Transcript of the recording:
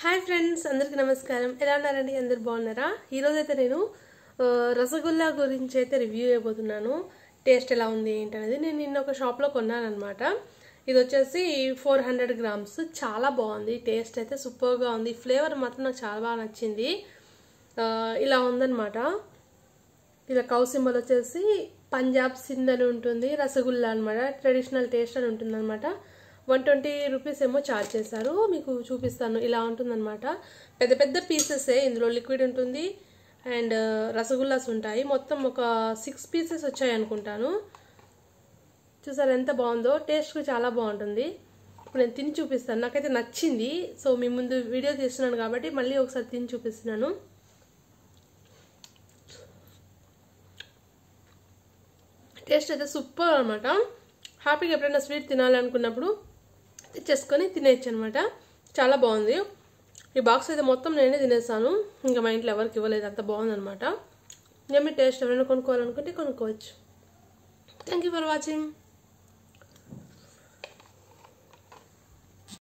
Hi friends, అందరికీ నమస్కారం. ఎలా ఉన్నారండి? అందరు బాగున్నారా? ఈరోజు అయితే నేను రసగుల్లా గురించి అయితే రివ్యూ చేయబోతున్నాను. టేస్ట్ ఎలా ఉంది ఏంటనేది. నేను నిన్న ఒక షాప్లో కొన్నాను అనమాట. ఇది వచ్చేసి 400 గ్రామ్స్. చాలా బాగుంది. టేస్ట్ అయితే సూపర్గా ఉంది. ఫ్లేవర్ మాత్రం నాకు చాలా బాగా నచ్చింది. ఇలా ఉందన్నమాట. ఇలా కౌ సింబల్ వచ్చేసి పంజాబ్ సింధ్ అని ఉంటుంది. రసగుల్లా అనమాట. ట్రెడిషనల్ టేస్ట్ అని ఉంటుంది అనమాట. 120 రూపీస్ ఏమో ఛార్జ్ చేశారు. మీకు చూపిస్తాను. ఇలా ఉంటుందన్నమాట. పెద్ద పెద్ద పీసెసే. ఇందులో లిక్విడ్ ఉంటుంది అండ్ రసగుల్లాస్ ఉంటాయి. మొత్తం ఒక 6 పీసెస్ వచ్చాయి అనుకుంటాను. చూసారు ఎంత బాగుందో. టేస్ట్ చాలా బాగుంటుంది. ఇప్పుడు నేను తిని చూపిస్తాను. నాకైతే నచ్చింది. సో మీ ముందు వీడియో తీస్తున్నాను కాబట్టి మళ్ళీ ఒకసారి తిని చూపిస్తున్నాను. టేస్ట్ అయితే సూపర్ అనమాట. హ్యాపీగా ఎప్పుడైనా స్వీట్ తినాలనుకున్నప్పుడు తెచ్చేసుకొని తినేయచ్చు అనమాట. చాలా బాగుంది. ఈ బాక్స్ అయితే మొత్తం నేనే తినేసాను. ఇంకా మా ఇంట్లో ఎవరికి ఇవ్వలేదు. అంత బాగుందనమాట. మీ టేస్ట్ ఎవరైనా కొనుక్కోవాలనుకుంటే కొనుక్కోవచ్చు. Thank you for watching.